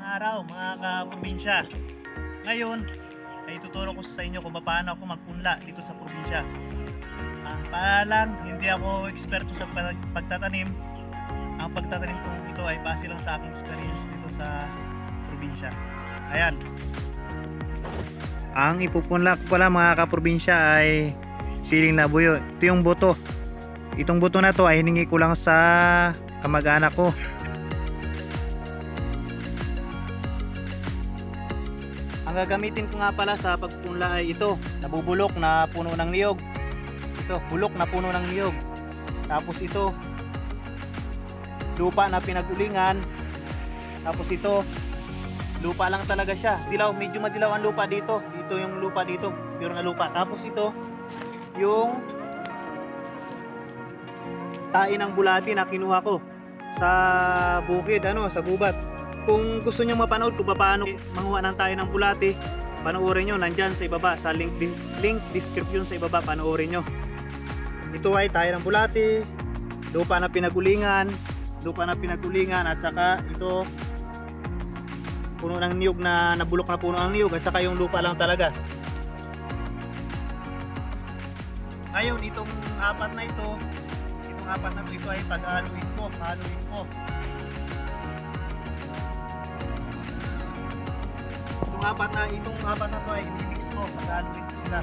araw mga kaprobinsya. Ngayon ay tuturo ko sa inyo kung paano ako magpunla dito sa probinsya. Paalam, hindi ako eksperto sa pagtatanim. Ang pagtatanim ko ito ay base lang sa aking experience dito sa probinsya. Ayan. Ang ipupunla ko pala mga kaprobinsya ay siling labuyo. Ito yung buto. Itong buto na to ay hiningi ko lang sa kamag-anak ko. Ang gagamitin ko nga pala sa pagpunla ay ito, nabubulok na puno ng niyog. Ito, bulok na puno ng niyog. Tapos ito, lupa na pinagulingan. Tapos ito, lupa lang talaga siya. Dilaw, medyo madilaw ang lupa dito. Dito yung lupa dito, pure na lupa. Tapos ito, yung tae ng bulati na kinuha ko sa bukid, sa gubat. Kung gusto niyo mapanood kung paano manguha ng tayo ng bulati, panoorin nyo, nandyan sa ibaba, sa link description sa ibaba, panoorin nyo. Ito ay tayo ng bulati, lupa na pinagulingan, at saka ito puno ng niyog na nabulok na puno ng niyog, at saka yung lupa lang talaga. Ngayon itong apat na ito ay pag-haluin ko. Itong apat na to ay i-mix ko, pag-haluin ko sila.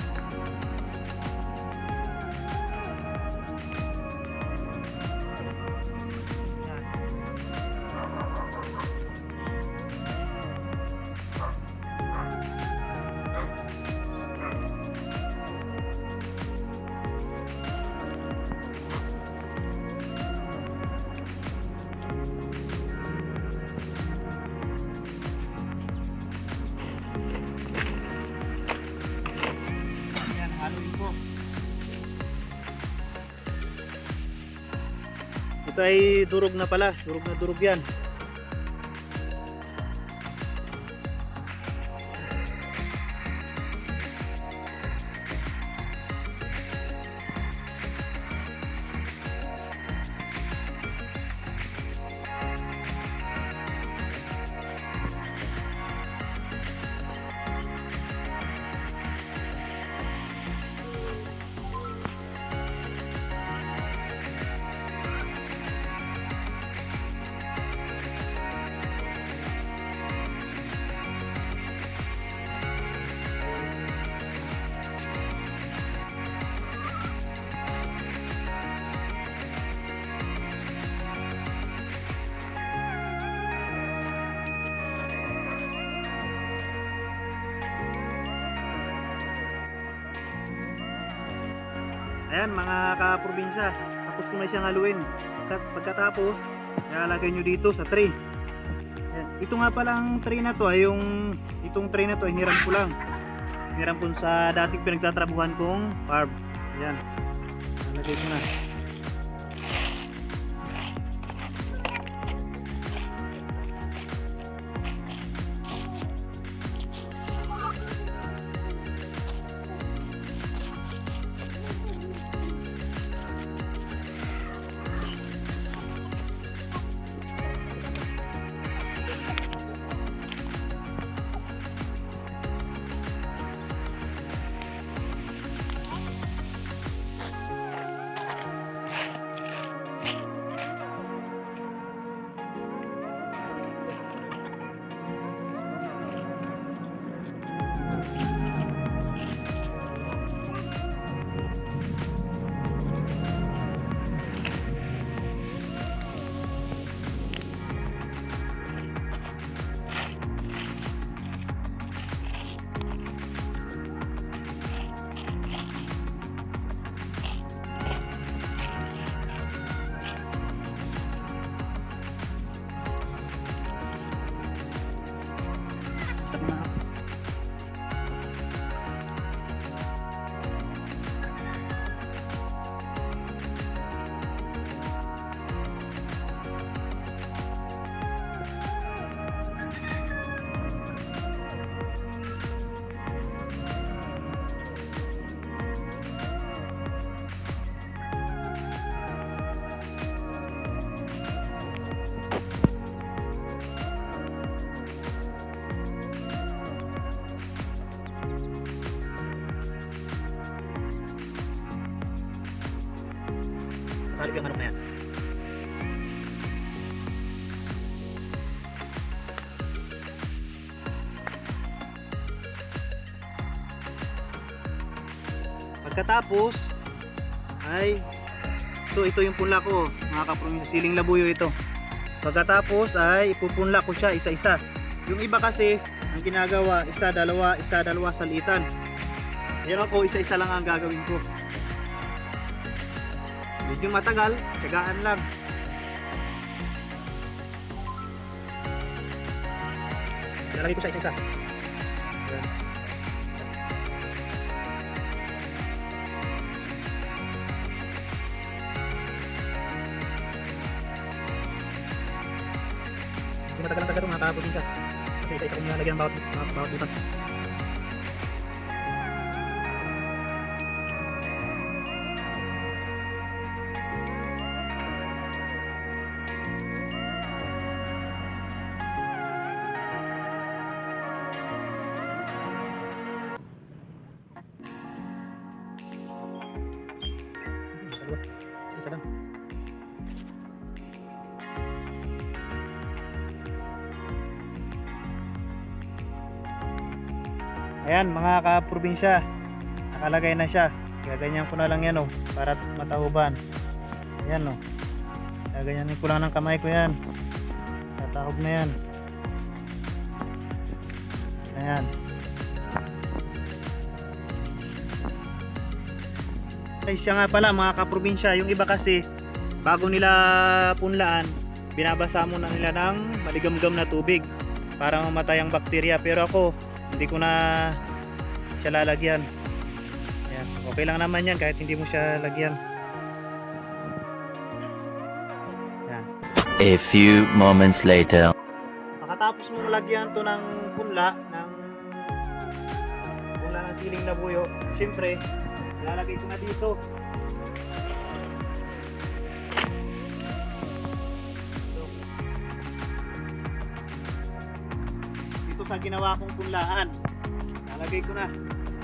Ito ay durog na pala, durog yan. Ayan mga kaprobinsya, tapos ko na siyang haluin. Pagkatapos, ilalagay nyo dito sa tray. Ayan. Ito nga palang tray na to ay itong tray na to ay hiram ko lang. Hiram ko sa dating pinagtatrabuhan kong farm. Ayan. Nalagay ko na. mahalip yung manok na yan. Pagkatapos ay ito yung punla ko, mga kaprobinsya, siling labuyo ito. Pagkatapos ay ipupunla ko siya isa-isa. Yung iba kasi ang ginagawa, isa, dalawa salitan. Pero ako isa-isa lang ang gagawin ko. Medyo matagal, tiyagaan lang. Lalagay ko siya isa-isa. Hindi matagal ang taga ito, mga kaprobinsya. Kasi isa-isa kong nilalagyan ang bawat butas. Isa lang. Ayan mga kaprobinsya, nakalagay na siya. Gaganyan ko na lang yan para matahuban. Ayan gaganyanin ko lang ng kamay ko yan. Tatahog na yan. Ayan. Ay siya nga pala mga kaprobinsya, yung iba kasi bago nila punlaan, binabasa muna nila ng maligamgam na tubig para mamatay ang bakterya. Pero ako, hindi ko na siya lalagyan. Ayan. Okay lang naman yan kahit hindi mo siya lagyan. Ayan. A few moments later. Pagkatapos mong lagyan to ng punla ng siling labuyo, syempre lalagay ko na dito. Dito sa ginawa kong punlaan, lalagay ko na.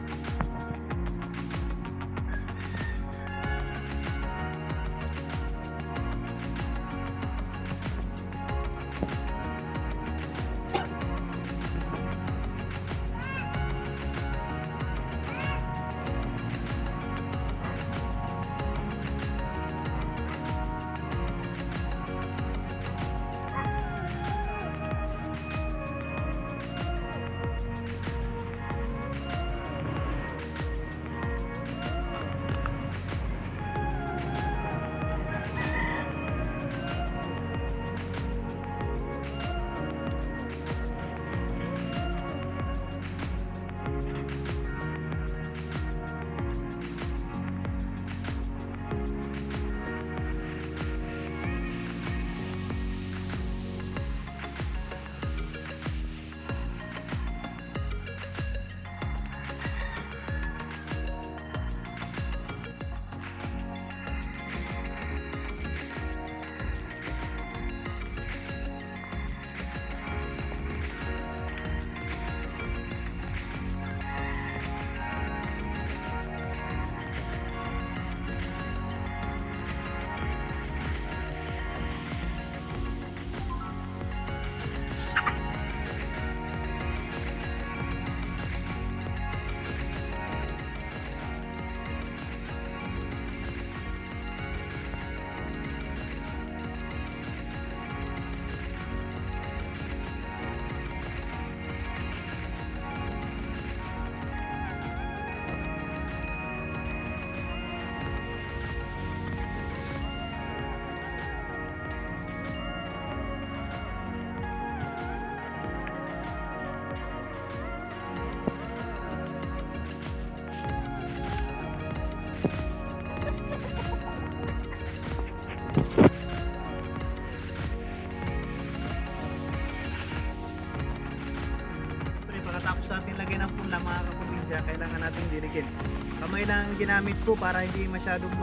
Pagkatapos natin lagyan ng punla mga kaprobinsya, kailangan natin dirigin. Kamay lang ginamit ko para hindi masyadong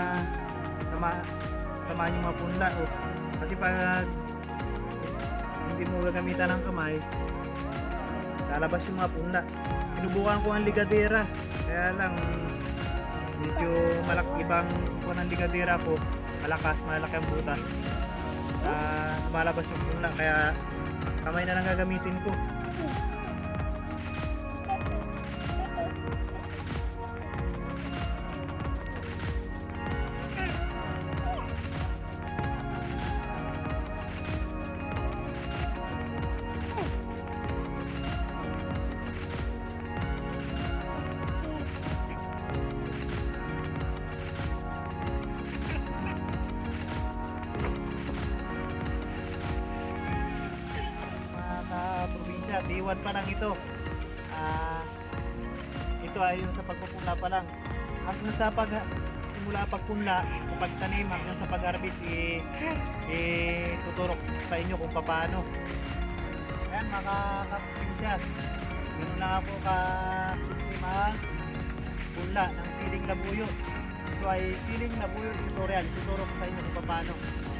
tamaan yung mga punla. Kasi pag hindi mo gagamitan ng kamay, lalabas yung mga punla. Sinubukan ko ang ligadera, kaya lang medyo ibang kuha ng ligadera ko. malaki ang butas. Lumalabas yung punla, kaya kamay na lang gagamitin ko. Probinsya, D1 pa lang ito. Ito ay yung sa pagpupunla pa lang. Hanggang sa simula pagpunla, sa pagtanim, hanggang sa pag-harvest, tuturok sa inyo kung paano. Ayan mga kaprobinsya, ganoon lang ako ka-sistema punla ng siling labuyo. Ito ay siling labuyo tutorial, tuturok sa inyo kung paano.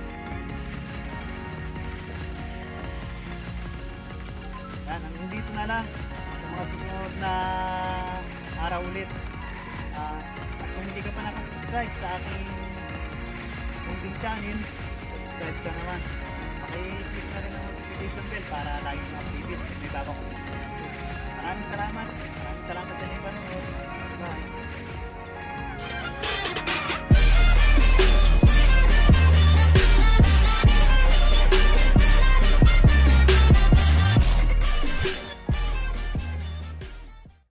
Yan, hanggang dito na lang sa mga sumunod na araw ulit. At kung hindi ka pa nakasubscribe sa aking munting channel, subscribe ka naman. Paki-click na rin ang notification bell para lagi mo updated kung may bago ko. Maraming salamat sa inyo panonood. Bye.